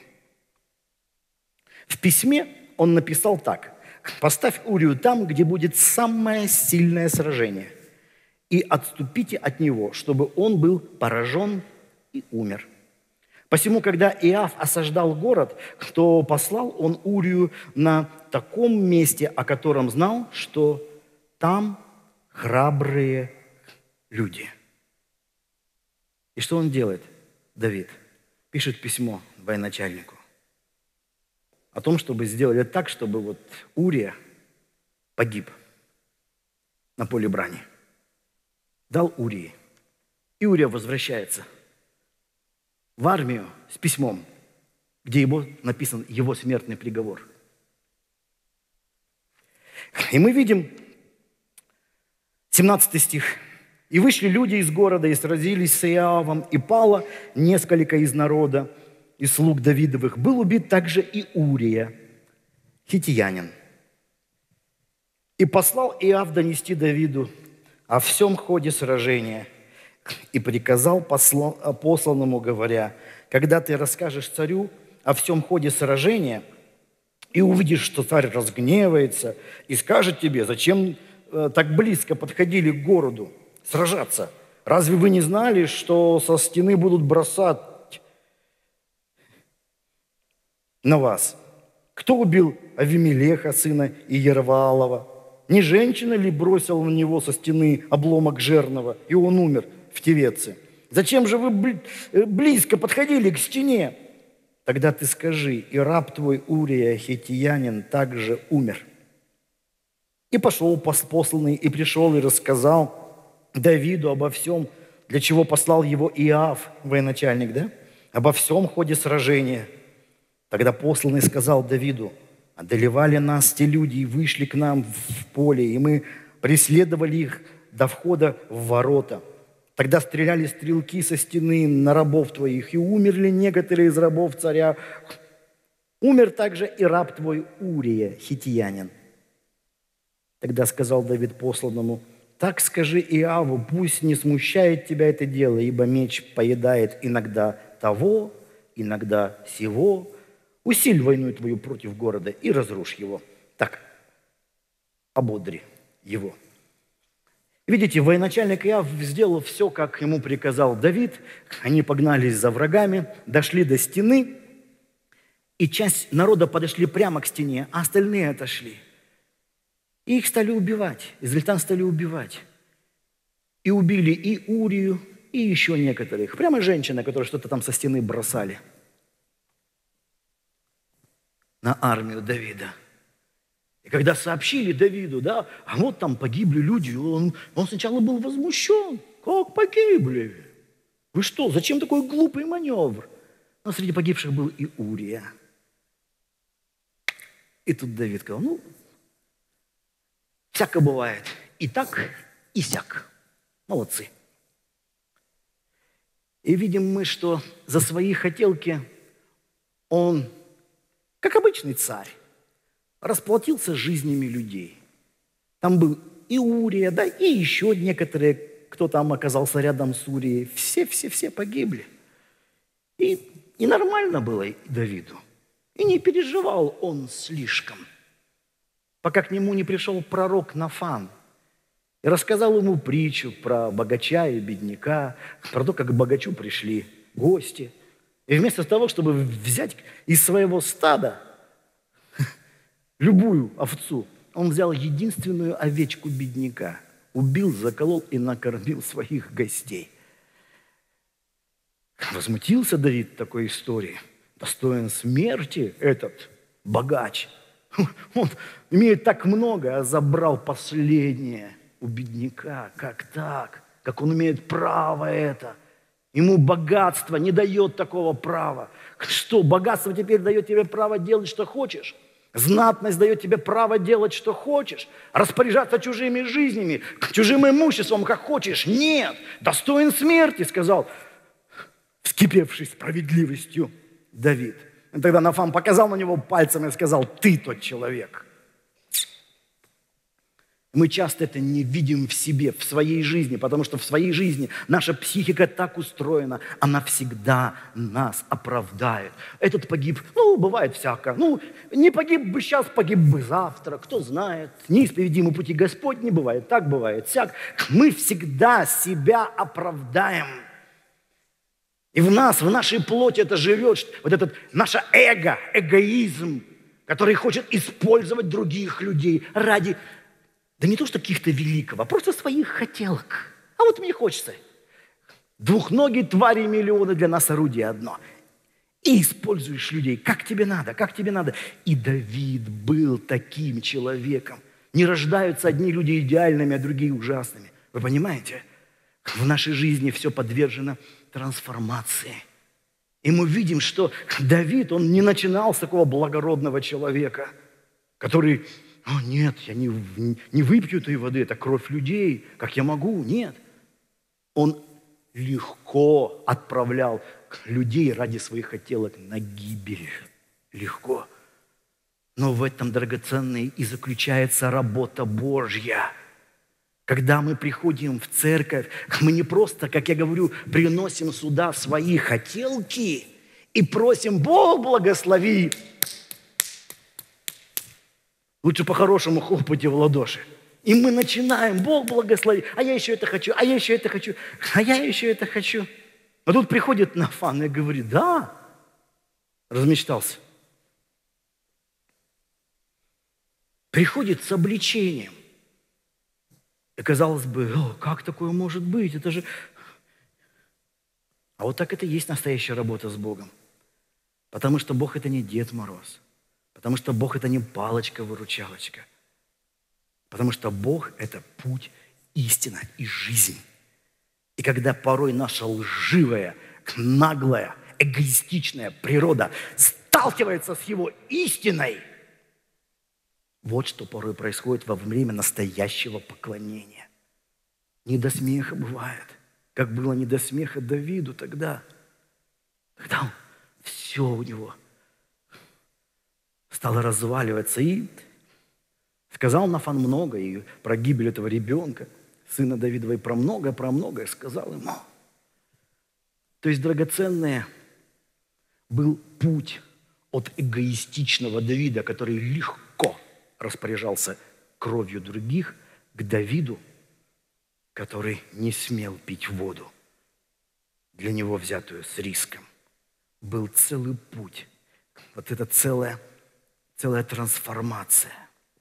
В письме он написал так: «Поставь Урию там, где будет самое сильное сражение, и отступите от него, чтобы он был поражен и умер». Посему, когда Иоав осаждал город, то послал он Урию на таком месте, о котором знал, что там храбрые люди. И что он делает, Давид? Пишет письмо военачальнику о том, чтобы сделали так, чтобы вот Урия погиб на поле брани. Дал Урии. И Урия возвращается в армию с письмом, где ему написан его смертный приговор. И мы видим семнадцатый стих. «И вышли люди из города, и сразились с Иоавом, и пало несколько из народа, из слуг Давидовых. Был убит также и Урия, хиттиянин. И послал Иоав донести Давиду о всем ходе сражения, и приказал послал, посланному, говоря: когда ты расскажешь царю о всем ходе сражения, и увидишь, что царь разгневается, и скажет тебе: зачем э, так близко подходили к городу сражаться? Разве вы не знали, что со стены будут бросать на вас? Кто убил Авимелеха, сына Иерваалова? Не женщина ли бросила на него со стены обломок жернова, и он умер в Тевеце? Зачем же вы близко подходили к стене? Тогда ты скажи: и раб твой Урия, хиттиянин, также умер. И пошел посланный, и пришел, и рассказал Давиду обо всем, для чего послал его Иоав, военачальник, да? Обо всем ходе сражения. Тогда посланный сказал Давиду: одолевали нас те люди и вышли к нам в поле, и мы преследовали их до входа в ворота. Тогда стреляли стрелки со стены на рабов твоих, и умерли некоторые из рабов царя. Умер также и раб твой Урия, хиттиянин. Тогда сказал Давид посланному: так скажи Иоаву, пусть не смущает тебя это дело, ибо меч поедает иногда того, иногда сего. Усиль войну твою против города и разрушь его. Так, ободри его». Видите, военачальник Иоав сделал все, как ему приказал Давид. Они погнались за врагами, дошли до стены, и часть народа подошли прямо к стене, а остальные отошли. И их стали убивать, израильтян стали убивать. И убили и Урию, и еще некоторых. Прямо женщины, которые что-то там со стены бросали на армию Давида. И когда сообщили Давиду, да, а вот там погибли люди, он, он сначала был возмущен. Как погибли? Вы что, зачем такой глупый маневр? Но среди погибших был и Урия. И тут Давид сказал: ну, всяко бывает. И так, и сяк. Молодцы. И видим мы, что за свои хотелки он, как обычный царь, расплатился жизнями людей. Там был и Урия, да, и еще некоторые, кто там оказался рядом с Урией. Все-все-все погибли. И, и нормально было Давиду. И не переживал он слишком, пока к нему не пришел пророк Нафан и рассказал ему притчу про богача и бедняка, про то, как к богачу пришли гости. И вместо того, чтобы взять из своего стада любую овцу, он взял единственную овечку бедняка, убил, заколол и накормил своих гостей. Возмутился Давид такой истории. Достоин смерти этот богач. Он имеет так много, а забрал последнее у бедняка. Как так? Как он имеет право это? Ему богатство не дает такого права. Что, богатство теперь дает тебе право делать, что хочешь? Знатность дает тебе право делать, что хочешь? Распоряжаться чужими жизнями, чужим имуществом, как хочешь? Нет, достоин смерти, сказал вскипевший справедливостью Давид. И тогда Нафан показал на него пальцем и сказал: ты тот человек. Мы часто это не видим в себе, в своей жизни, потому что в своей жизни наша психика так устроена, она всегда нас оправдает. Этот погиб, ну, бывает всяко. Ну, не погиб бы сейчас, погиб бы завтра, кто знает. Неисповедимы пути Господни, бывает так, бывает всяк. Мы всегда себя оправдаем. И в нас, в нашей плоти это живет, вот этот наше эго, эгоизм, который хочет использовать других людей ради... Да не то, что каких-то великого, а просто своих хотелок. А вот мне хочется. Двухногие твари миллиона для нас орудие одно. И используешь людей, как тебе надо, как тебе надо. И Давид был таким человеком. Не рождаются одни люди идеальными, а другие ужасными. Вы понимаете? В нашей жизни все подвержено трансформации. И мы видим, что Давид, он не начинал с такого благородного человека, который о нет, я не, не выпью этой воды, это кровь людей, как я могу? Нет. Он легко отправлял людей ради своих хотелок на гибель. Легко. Но в этом, драгоценные, и заключается работа Божья. Когда мы приходим в церковь, мы не просто, как я говорю, приносим сюда свои хотелки и просим: Бог благослови. Лучше по-хорошему хлопайте в ладоши. И мы начинаем: Бог благослови, а я еще это хочу, а я еще это хочу, а я еще это хочу. А тут приходит Нафан и говорит: да, размечтался. Приходит с обличением. И казалось бы, о, как такое может быть? Это же... А вот так это и есть настоящая работа с Богом. Потому что Бог – это не Дед Мороз. Потому что Бог – это не палочка-выручалочка. Потому что Бог – это путь, истина и жизнь. И когда порой наша лживая, наглая, эгоистичная природа сталкивается с Его истиной, вот что порой происходит во время настоящего поклонения. Не до смеха бывает, как было не до смеха Давиду тогда, когда все у него стало разваливаться. И сказал Нафан много и про гибель этого ребенка, сына Давидова, и про многое, про многое сказал ему. То есть, драгоценное, был путь от эгоистичного Давида, который легко распоряжался кровью других, к Давиду, который не смел пить воду, для него взятую с риском. Был целый путь, вот это целая, целая трансформация.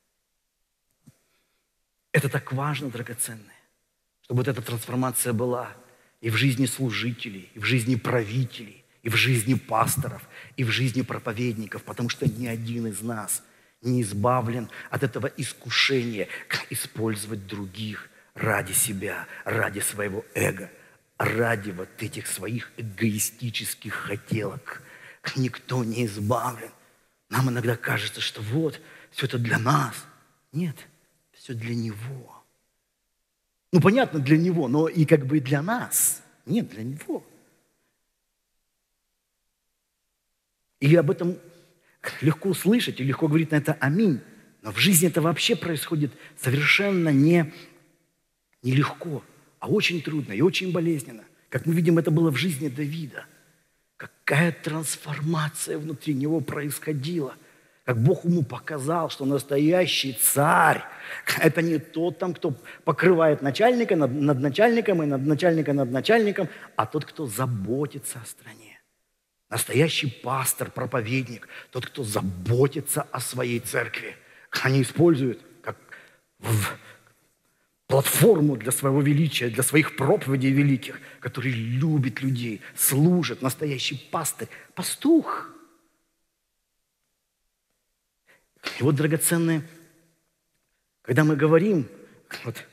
Это так важно, драгоценное, чтобы вот эта трансформация была и в жизни служителей, и в жизни правителей, и в жизни пасторов, и в жизни проповедников, потому что ни один из нас не избавлен от этого искушения использовать других ради себя, ради своего эго, ради вот этих своих эгоистических хотелок. Никто не избавлен. Нам иногда кажется, что вот, все это для нас. Нет, все для Него. Ну, понятно, для Него, но и как бы и для нас. Нет, для Него. И об этом легко услышать и легко говорить на это «Аминь». Но в жизни это вообще происходит совершенно не, нелегко, а очень трудно и очень болезненно. Как мы видим, это было в жизни Давида. Какая трансформация внутри него происходила. Как Бог ему показал, что настоящий царь – это не тот, там, кто покрывает начальника над, над начальником и над начальника над начальником, а тот, кто заботится о стране. Настоящий пастор, проповедник, тот, кто заботится о своей церкви. Они используют как в платформу для своего величия, для своих проповедей великих, который любит людей, служит. Настоящий пастырь, пастух. И вот, драгоценные, когда мы говорим вот,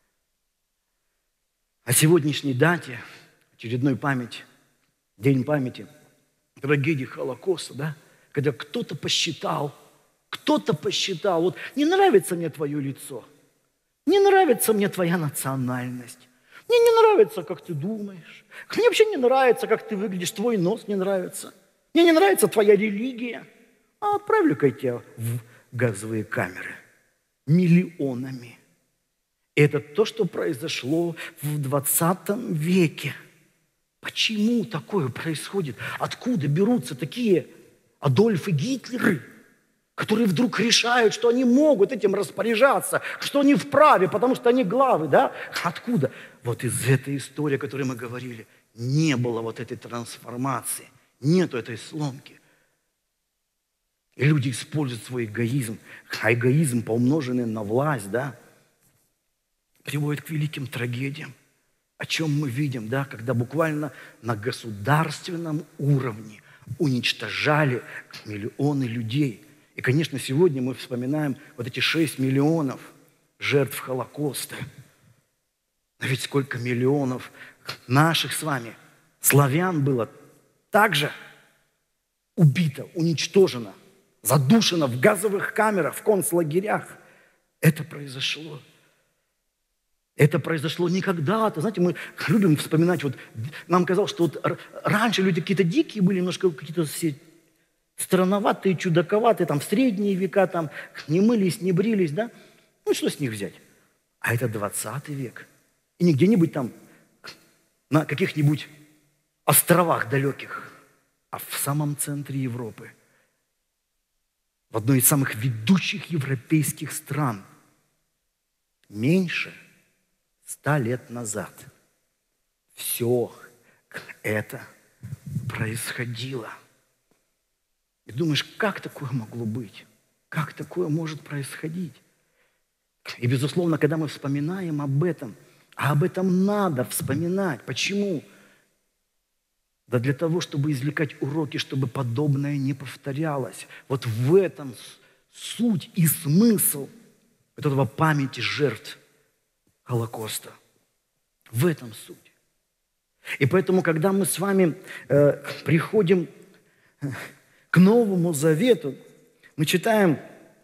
о сегодняшней дате, очередной памяти, День памяти, трагедии Холокоста, да? Когда кто-то посчитал, кто-то посчитал, вот не нравится мне твое лицо, не нравится мне твоя национальность, мне не нравится, как ты думаешь, мне вообще не нравится, как ты выглядишь, твой нос не нравится, мне не нравится твоя религия, а отправлю-ка я тебя в газовые камеры миллионами. И это то, что произошло в двадцатом веке. Почему такое происходит? Откуда берутся такие Адольфы Гитлеры, которые вдруг решают, что они могут этим распоряжаться, что они вправе, потому что они главы, да? Откуда? Вот из этой истории, о которой мы говорили, не было вот этой трансформации, нету этой сломки. И люди используют свой эгоизм, а эгоизм, поумноженный на власть, да, приводит к великим трагедиям. О чем мы видим, да, когда буквально на государственном уровне уничтожали миллионы людей. И, конечно, сегодня мы вспоминаем вот эти шесть миллионов жертв Холокоста. Но ведь сколько миллионов наших с вами славян было также убито, уничтожено, задушено в газовых камерах, в концлагерях. Это произошло. Это произошло не когда-то. Знаете, мы любим вспоминать, вот нам казалось, что вот раньше люди какие-то дикие были, немножко какие-то все странноватые, чудаковатые, там в средние века там не мылись, не брились, да? Ну, что с них взять? А это двадцатый век. И не где-нибудь там на каких-нибудь островах далеких, а в самом центре Европы, в одной из самых ведущих европейских стран, меньше ста лет назад все это происходило. И думаешь, как такое могло быть? Как такое может происходить? И, безусловно, когда мы вспоминаем об этом, а об этом надо вспоминать. Почему? Да для того, чтобы извлекать уроки, чтобы подобное не повторялось. Вот в этом суть и смысл вот этого памяти жертв Холокоста. В этом суть. И поэтому, когда мы с вами э, приходим к Новому Завету, мы читаем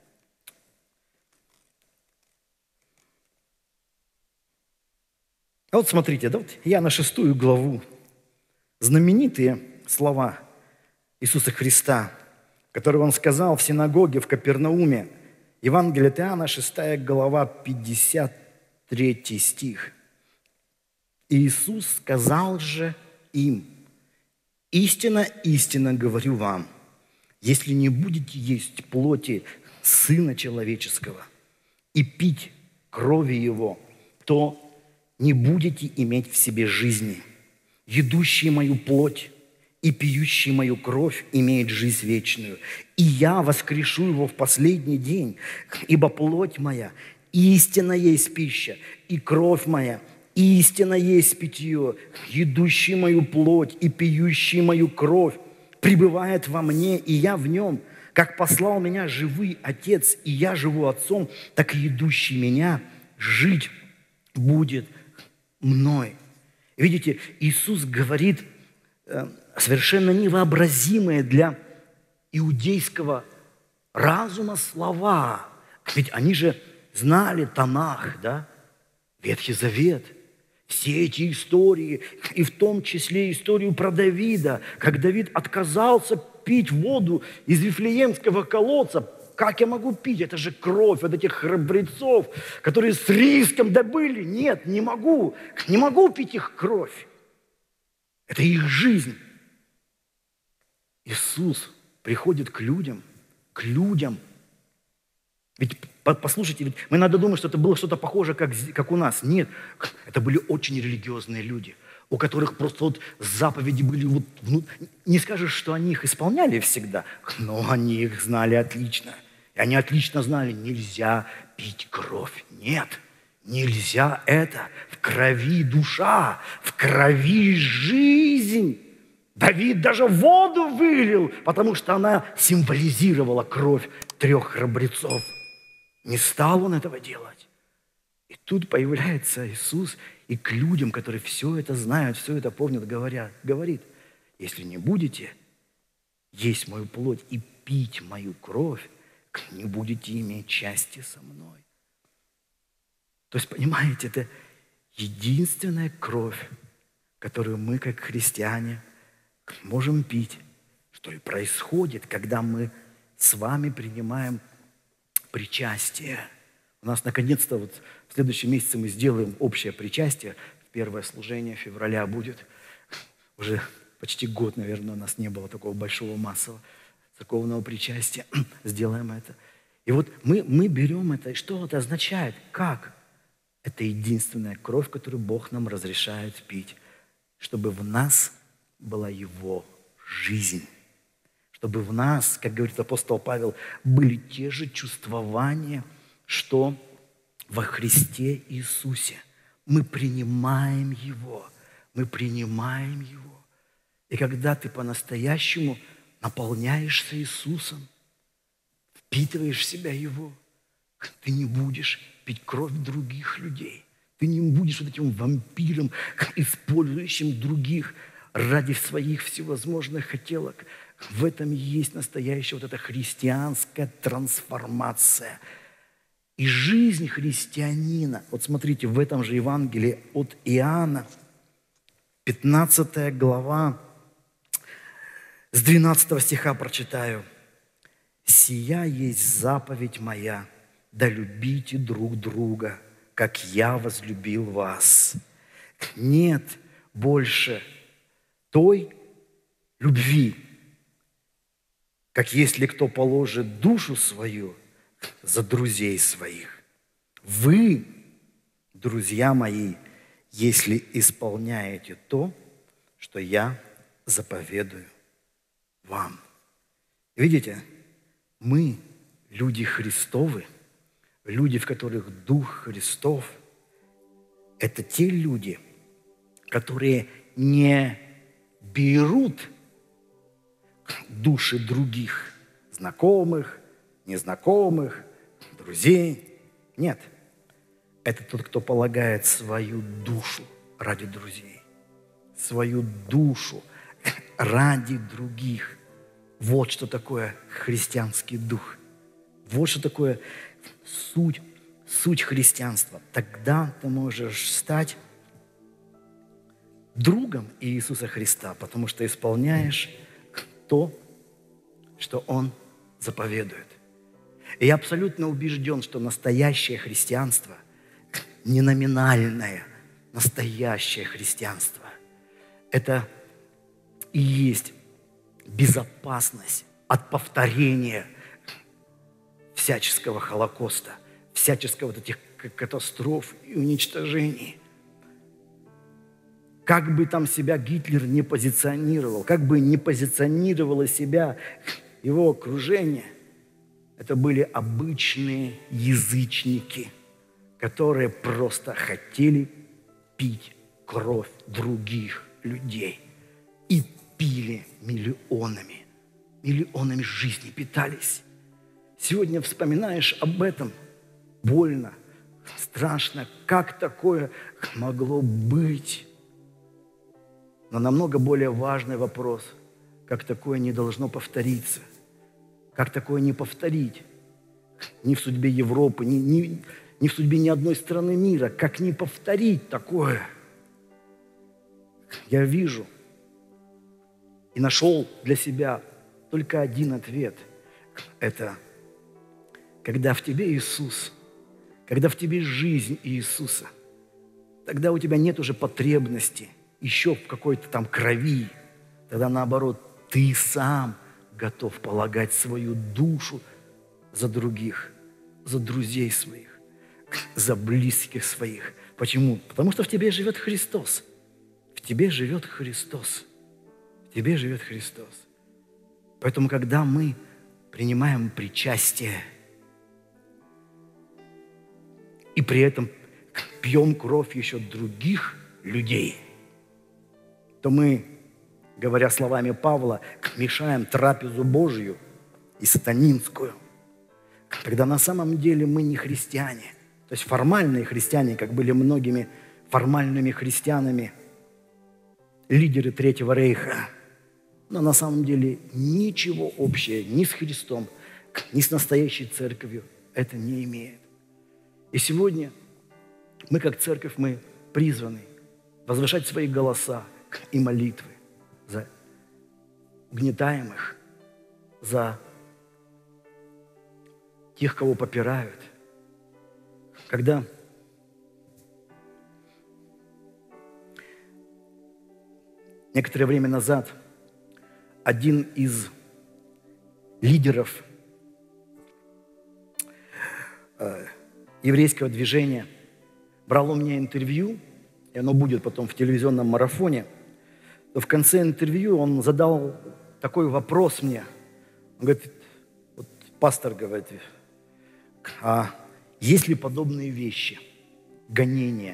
А вот смотрите, да, вот я на шестую главу. Знаменитые слова Иисуса Христа, которые Он сказал в синагоге в Капернауме. Евангелие от Иоанна, шестая глава, пятьдесят третий стих. Иисус сказал же им: «Истинно, истинно говорю вам, если не будете есть плоти Сына Человеческого и пить крови Его, то не будете иметь в себе жизни. Едущий мою плоть и пьющий мою кровь имеет жизнь вечную, и я воскрешу его в последний день, ибо плоть моя истинно есть пища, и кровь моя истинно есть питье. Едущий мою плоть и пьющий мою кровь пребывает во мне, и я в нем. Как послал меня живый Отец, и я живу Отцом, так и едущий меня жить будет мной». Видите, Иисус говорит э, совершенно невообразимые для иудейского разума слова. Ведь они же знали Танах, да? Ветхий Завет, все эти истории, и в том числе историю про Давида, как Давид отказался пить воду из Вифлеемского колодца. Как я могу пить? Это же кровь от этих храбрецов, которые с риском добыли. Нет, не могу. Не могу пить их кровь. Это их жизнь. Иисус приходит к людям, к людям. Ведь, послушайте, ведь мы надо думать, что это было что-то похожее, как, как у нас. Нет, это были очень религиозные люди, у которых просто вот заповеди были вот... Ну, не скажешь, что они их исполняли всегда, но они их знали отлично. И они отлично знали, нельзя пить кровь. Нет, нельзя это. В крови душа, в крови жизнь. Давид даже воду вылил, потому что она символизировала кровь трех храбрецов. Не стал он этого делать. И тут появляется Иисус, и к людям, которые все это знают, все это помнят, говорят, говорит: если не будете есть мою плоть и пить мою кровь, не будете иметь части со мной. То есть, понимаете, это единственная кровь, которую мы, как христиане, можем пить, что и происходит, когда мы с вами принимаем причастие. У нас, наконец-то, вот в следующем месяце мы сделаем общее причастие. Первое служение февраля будет. Уже почти год, наверное, у нас не было такого большого массового церковного причастия. Сделаем это. И вот мы, мы берем это. И что это означает? Как? Это единственная кровь, которую Бог нам разрешает пить, чтобы в нас была Его жизнь. Чтобы в нас, как говорит апостол Павел, были те же чувствования, что во Христе Иисусе. Мы принимаем Его. Мы принимаем Его. И когда ты по-настоящему наполняешься Иисусом, впитываешь в себя Его, ты не будешь пить кровь других людей. Ты не будешь вот этим вампиром, использующим других ради своих всевозможных хотелок. В этом и есть настоящая вот эта христианская трансформация. И жизнь христианина, вот смотрите, в этом же Евангелии от Иоанна, пятнадцатая глава, с двенадцатого стиха прочитаю. «Сия есть заповедь моя, да любите друг друга, как я возлюбил вас. Нет больше той любви, как если кто положит душу свою за друзей своих. Вы, друзья мои, если исполняете то, что я заповедую вам». Видите, мы, люди Христовы, люди, в которых Дух Христов, это те люди, которые не берут души других, знакомых, незнакомых, друзей. Нет, это тот, кто полагает свою душу ради друзей, свою душу ради других. Вот что такое христианский дух. Вот что такое суть, суть христианства. Тогда ты можешь стать другом Иисуса Христа, потому что исполняешь то, что Он заповедует. И я абсолютно убежден, что настоящее христианство, не номинальное, настоящее христианство, это и есть безопасность от повторения всяческого Холокоста, всяческого вот этих катастроф и уничтожений. Как бы там себя Гитлер не позиционировал, как бы не позиционировало себя его окружение, это были обычные язычники, которые просто хотели пить кровь других людей и пили миллионами, миллионами жизней питались. Сегодня вспоминаешь об этом, больно, страшно, как такое могло быть. Но намного более важный вопрос, как такое не должно повториться, как такое не повторить ни в судьбе Европы, ни, ни, ни в судьбе ни одной страны мира, как не повторить такое. Я вижу и нашел для себя только один ответ. Это когда в тебе Иисус, когда в тебе жизнь Иисуса, тогда у тебя нет уже потребности еще в какой-то там крови. Тогда наоборот, ты сам готов полагать свою душу за других, за друзей своих, за близких своих. Почему? Потому что в тебе живет Христос. В тебе живет Христос. В тебе живет Христос. Поэтому, когда мы принимаем причастие и при этом пьем кровь еще других людей, то мы, говоря словами Павла, мешаем трапезу Божью и сатанинскую. Когда на самом деле мы не христиане. То есть формальные христиане, как были многими формальными христианами, лидеры Третьего Рейха. Но на самом деле ничего общего ни с Христом, ни с настоящей церковью это не имеет. И сегодня мы, как церковь, мы призваны возвышать свои голоса и молитвы за угнетаемых, за тех, кого попирают. Когда некоторое время назад один из лидеров э, еврейского движения брал у меня интервью, и оно будет потом в телевизионном марафоне, то в конце интервью он задал такой вопрос мне. Он говорит, вот пастор говорит, а есть ли подобные вещи, гонения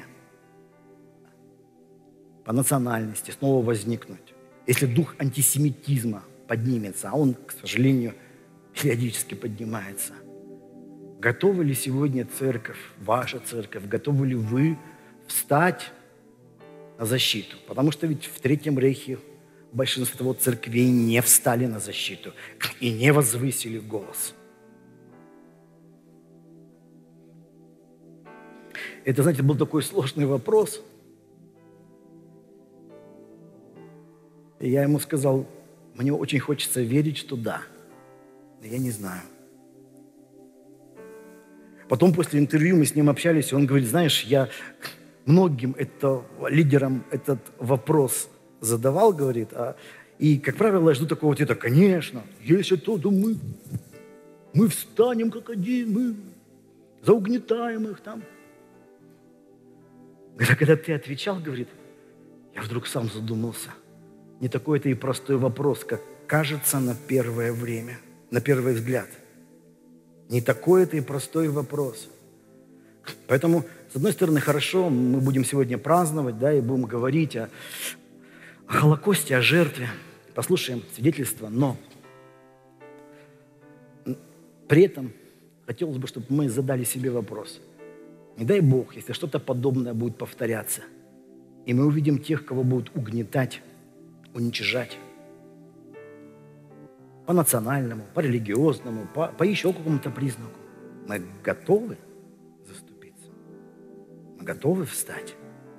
по национальности снова возникнуть, если дух антисемитизма поднимется, а он, к сожалению, периодически поднимается. Готовы ли сегодня церковь, ваша церковь, готовы ли вы встать на защиту? Потому что ведь в Третьем Рейхе большинство церквей не встали на защиту и не возвысили голос. Это, знаете, был такой сложный вопрос. И я ему сказал, мне очень хочется верить, что да. Но я не знаю. Потом после интервью мы с ним общались, и он говорит, знаешь, я многим это, лидерам этот вопрос задавал, говорит, а, и, как правило, я жду такого ответа, конечно, если то, то мы, мы встанем как один, мы заугнетаем их там. Когда ты отвечал, говорит, я вдруг сам задумался, не такой это и простой вопрос, как кажется на первое время, на первый взгляд. Не такой это и простой вопрос. Поэтому, с одной стороны, хорошо, мы будем сегодня праздновать, да, и будем говорить о, о Холокосте, о жертве, послушаем свидетельства, но при этом хотелось бы, чтобы мы задали себе вопрос. Не дай Бог, если что-то подобное будет повторяться, и мы увидим тех, кого будут угнетать, уничижать, по национальному, по религиозному, по, по еще какому-то признаку. Мы готовы заступиться? Мы готовы встать?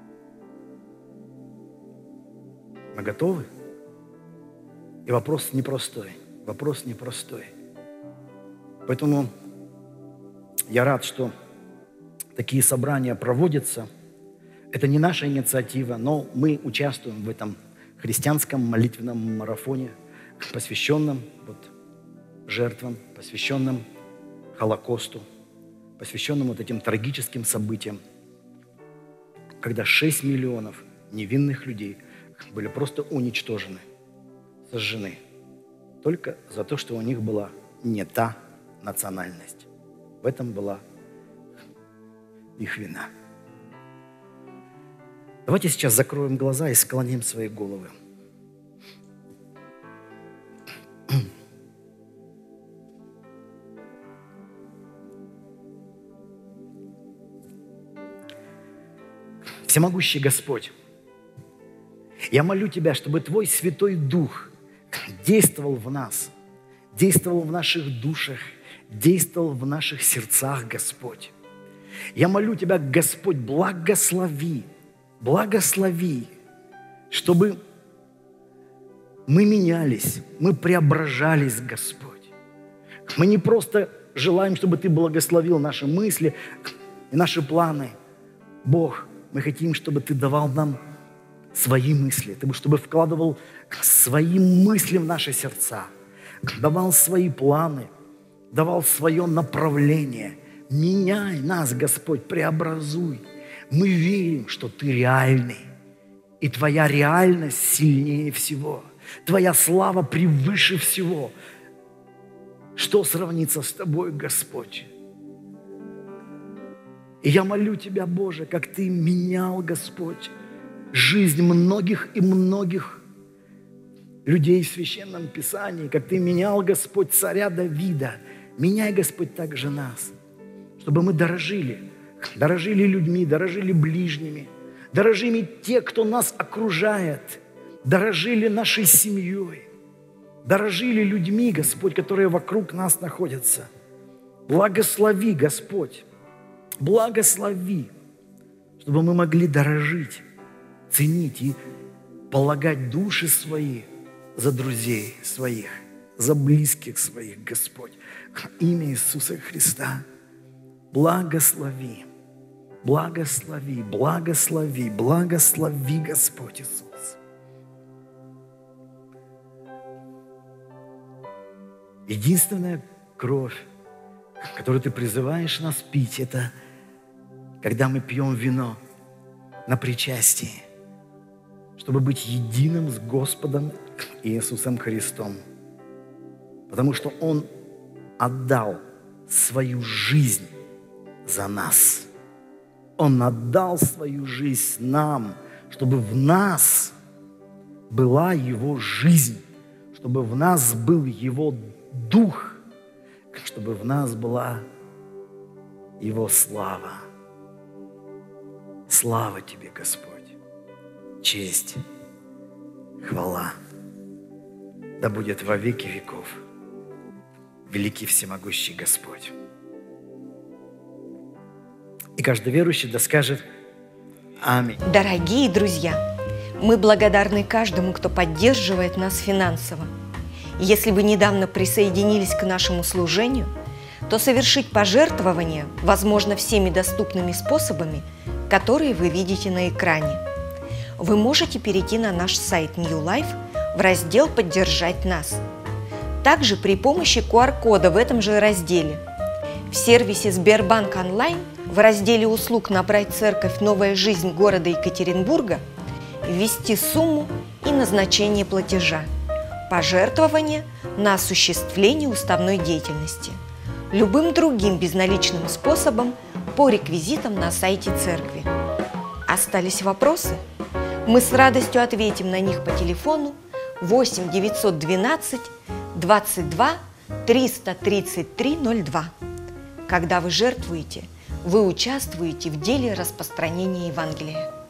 Мы готовы? И вопрос непростой. Вопрос непростой. Поэтому я рад, что такие собрания проводятся. Это не наша инициатива, но мы участвуем в этом христианском молитвенном марафоне, посвященном вот, жертвам, посвященном Холокосту, посвященном вот этим трагическим событиям, когда шесть миллионов невинных людей были просто уничтожены, сожжены, только за то, что у них была не та национальность. В этом была их вина. Давайте сейчас закроем глаза и склоним свои головы. Всемогущий Господь, я молю Тебя, чтобы Твой Святой Дух действовал в нас, действовал в наших душах, действовал в наших сердцах, Господь. Я молю Тебя, Господь, благослови, благослови, чтобы мы менялись, мы преображались, Господь. Мы не просто желаем, чтобы Ты благословил наши мысли и наши планы. Бог, мы хотим, чтобы Ты давал нам свои мысли, Ты чтобы вкладывал свои мысли в наши сердца, давал свои планы, давал свое направление. Меняй нас, Господь, преобразуй. Мы верим, что Ты реальный, и Твоя реальность сильнее всего. Твоя слава превыше всего. Что сравнится с Тобой, Господь? И я молю Тебя, Боже, как Ты менял, Господь, жизнь многих и многих людей в Священном Писании, как Ты менял, Господь, царя Давида. Меняй, Господь, также нас, чтобы мы дорожили, дорожили людьми, дорожили ближними, дорожили те, кто нас окружает, дорожили нашей семьей, дорожили людьми, Господь, которые вокруг нас находятся. Благослови, Господь, благослови, чтобы мы могли дорожить, ценить и полагать души свои за друзей своих, за близких своих, Господь. Имя Иисуса Христа. Благослови, благослови, благослови, благослови, Господь Иисус. Единственная кровь, которую Ты призываешь нас пить, это когда мы пьем вино на причастии, чтобы быть единым с Господом Иисусом Христом. Потому что Он отдал свою жизнь за нас. Он отдал свою жизнь нам, чтобы в нас была Его жизнь, чтобы в нас был Его Дух, чтобы в нас была Его слава. Слава Тебе, Господь, честь, хвала, да будет во веки веков. Великий всемогущий Господь. И каждый верующий да скажет аминь. Дорогие друзья, мы благодарны каждому, кто поддерживает нас финансово. Если вы недавно присоединились к нашему служению, то совершить пожертвование возможно всеми доступными способами, которые вы видите на экране. Вы можете перейти на наш сайт New Life в раздел «Поддержать нас». Также при помощи ку ар кода в этом же разделе. В сервисе Сбербанк онлайн в разделе услуг «Набрать церковь. Новая жизнь города Екатеринбурга» ввести сумму и назначение платежа. Пожертвование на осуществление уставной деятельности. Любым другим безналичным способом по реквизитам на сайте церкви. Остались вопросы? Мы с радостью ответим на них по телефону восемь девятьсот двенадцать двадцать два триста тридцать три ноль два. Когда вы жертвуете, вы участвуете в деле распространения Евангелия.